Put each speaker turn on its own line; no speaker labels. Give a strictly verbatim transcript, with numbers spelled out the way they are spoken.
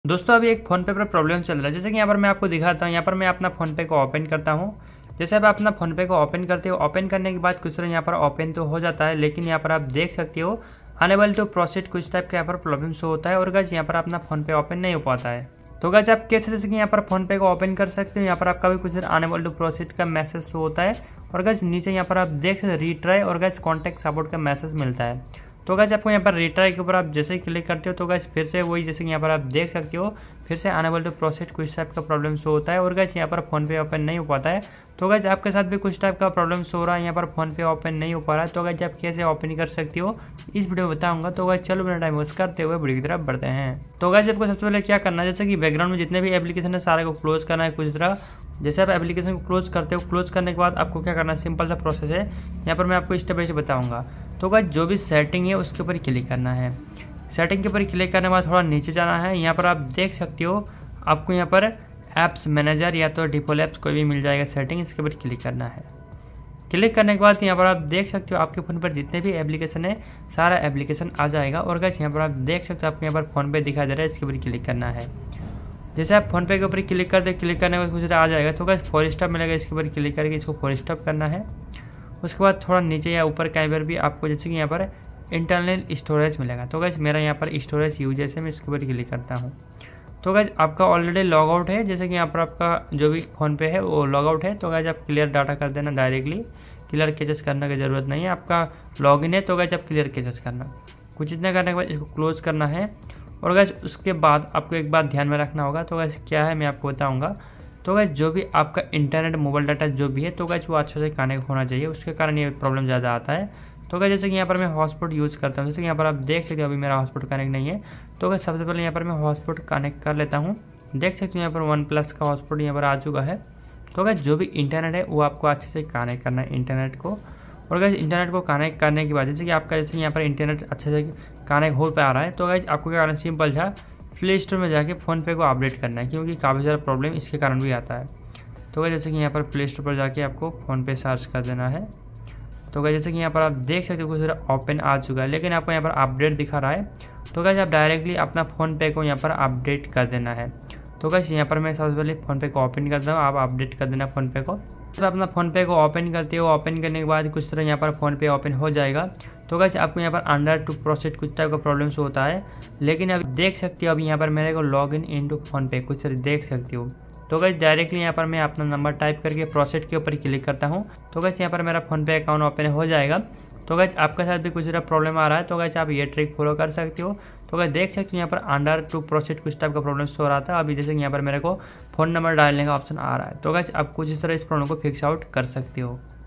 दोस्तों अभी एक फ़ोन पे पर प्रॉब्लम चल रहा है। जैसे कि यहाँ पर मैं आपको दिखाता हूँ। यहाँ पर मैं अपना फ़ोन पे को ओपन करता हूँ। जैसे आप अपना फ़ोन पे को ओपन करते हो, ओपन करने के बाद कुछ तरह यहाँ पर ओपन तो हो जाता है, लेकिन यहाँ पर आप देख सकते हो अनेबल टू प्रोसीड कुछ टाइप का यहाँ पर प्रॉब्लम शो होता है और गाइस यहाँ पर अपना फ़ोन पे ओपन नहीं हो पाता है। तो गाइस आप कैसे जैसे कि यहाँ पर फ़ोन पे को ओपन कर सकते हो। यहाँ पर आपका भी कुछ अनेबल टू प्रोसीड का मैसेज शो होता है और गाइस नीचे यहाँ पर आप देख सकते रीट्राई और गाइस कॉन्टैक्ट सपोर्ट का मैसेज मिलता है। तो गाइस आपको यहाँ पर रिट्राई के ऊपर आप जैसे ही क्लिक करते हो तो गाइस फिर से वही जैसे कि यहाँ पर आप देख सकते हो फिर से अनेबल टू प्रोसीड कुछ टाइप का प्रॉब्लम शो होता है और गाइस यहाँ पर फ़ोन पे ओपन नहीं हो पाता है। तो गाइस आपके साथ भी कुछ टाइप का प्रॉब्लम शो हो रहा है, यहाँ पर फ़ोन पे ओपन नहीं हो पा रहा है। तो गाइस आप कैसे ओपन कर सकते हो इस वीडियो में बताऊंगा। तो गाइस चलो बिना टाइम वेस्ट करते हुए वीडियो की तरफ बढ़ते हैं। तो गाइस आपको सबसे पहले क्या करना है, जैसे कि बैकग्राउंड में जितने भी एप्लीकेशन है सारे को क्लोज करना है कुछ तरह। जैसे आप एप्लीकेशन को क्लोज करते हो, क्लोज करने के बाद आपको क्या करना है, सिंपल सा प्रोसेस है। यहाँ पर मैं आपको स्टेप बाय स्टेप बताऊंगा। तो गाइस जो भी सेटिंग है उसके ऊपर क्लिक करना है। सेटिंग के ऊपर क्लिक करने के बाद थोड़ा नीचे जाना है। यहाँ पर आप देख सकते हो आपको यहाँ पर ऐप्स मैनेजर या तो डिफॉल्ट ऐप्स कोई भी मिल जाएगा सेटिंग, इसके ऊपर क्लिक करना है। क्लिक करने के बाद यहाँ पर आप देख सकते हो आपके फ़ोन पर जितने भी एप्लीकेशन है सारा एप्लीकेशन आ जाएगा और गाइस यहाँ पर आप देख सकते हो आपको यहाँ पर फ़ोन पे दिखाई दे रहा है, इसके ऊपर क्लिक करना है। जैसे आप फोन पे के ऊपर क्लिक करते क्लिक करने के बाद कुछ आ जाएगा तो गाइस फोर स्टॉप मिलेगा, इसके ऊपर क्लिक करके इसको फोर स्टॉप करना है। उसके बाद थोड़ा नीचे या ऊपर कहीं पर भी आपको जैसे कि यहाँ पर इंटरनल स्टोरेज मिलेगा। तो गाइस मेरा यहाँ पर स्टोरेज यूज है, मैं इसके ऊपर क्लिक करता हूँ। तो गाइस आपका ऑलरेडी लॉग आउट है, जैसे कि यहाँ पर आपका जो भी फ़ोन पे है वो लॉग आउट है। तो गाइस आप क्लियर डाटा कर देना डायरेक्टली, क्लियर कैचेस करने की ज़रूरत नहीं है। आपका लॉगिन है तो गाइस आप क्लियर कैचेस करना। कुछ इतना करने के बाद इसको क्लोज करना है और गाइस उसके बाद आपको एक बात ध्यान में रखना होगा। तो गाइस क्या है मैं आपको बताऊंगा। तो गाइस जो भी आपका इंटरनेट मोबाइल डाटा जो भी है तो गाइस वो अच्छे से कनेक्ट होना चाहिए, उसके कारण ये प्रॉब्लम ज़्यादा आता है। तो गाइस जैसे कि यहाँ पर मैं हॉटस्पॉट यूज़ करता हूँ, जैसे कि यहाँ पर आप देख सकते हो अभी मेरा हॉटस्पॉट कनेक्ट नहीं है। तो गाइस सबसे पहले यहाँ पर मैं हॉटस्पॉट कनेक्ट कर लेता हूँ। देख सकते हो यहाँ पर वन प्लस का हॉटस्पॉट यहाँ पर आ चुका है। तो गाइस जो भी इंटरनेट है वो आपको अच्छे से कनेक्ट करना है इंटरनेट को। और गाइस इंटरनेट को कनेक्ट करने के बाद जैसे कि आपका जैसे यहाँ पर इंटरनेट अच्छे से कनेक्ट हो पा रहा है तो गाइस आपको क्या करना है, सिंपल सा प्ले स्टोर में जाके फ़ोन पे को अपडेट करना है, क्योंकि काफ़ी सारा प्रॉब्लम इसके कारण भी आता है। तो गाइस जैसे कि यहाँ पर प्ले स्टोर पर जाके आपको फ़ोन पे सर्च कर देना है। तो गाइस जैसे कि यहाँ पर आप देख सकते हो कुछ सारा ओपन आ चुका है, लेकिन आपको यहाँ पर अपडेट दिखा रहा है। तो गाइस आप डायरेक्टली अपना फ़ोन पे को यहाँ पर अपडेट कर देना है। तो गाइस यहाँ पर मैं सबसे पहले फ़ोन पे को ओपन करता हूँ, आप अपडेट कर देना फ़ोन पे को। जब अपना फ़ोन पे को ओपन करते हो, ओपन करने के बाद कुछ तरह यहाँ पर फ़ोन पे ओपन हो जाएगा। तो गाइस आपको यहाँ पर अंडर टू प्रोसीड कुछ टाइप का प्रॉब्लम्स होता है, लेकिन अभी देख सकते हो अभी यहाँ पर मेरे को log in into PhonePe कुछ तरह देख सकते हो। तो गाइस डायरेक्टली यहाँ पर मैं अपना नंबर टाइप करके प्रोसीड के ऊपर क्लिक करता हूँ। तो गाइस यहाँ पर मेरा फ़ोन पे अकाउंट ओपन हो जाएगा। तो गाइस आपके साथ भी कुछ तरह प्रॉब्लम आ रहा है तो गाइस आप ये ट्रिक फॉलो कर सकते हो। तो गाइस देख सकते हो यहाँ पर अंडर टू प्रोसीड कुछ टाइप का प्रॉब्लम हो रहा था, अभी जैसे कि यहाँ पर मेरे को फ़ोन नंबर डालने का ऑप्शन आ रहा है। तो गाइस आप कुछ इस तरह इस प्रॉब्लम को फिक्स आउट कर सकते हो।